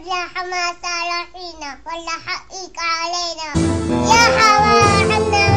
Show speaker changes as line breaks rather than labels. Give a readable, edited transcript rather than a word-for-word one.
أفلح ما صالحين ولا حقيق علينا يا حوا عنا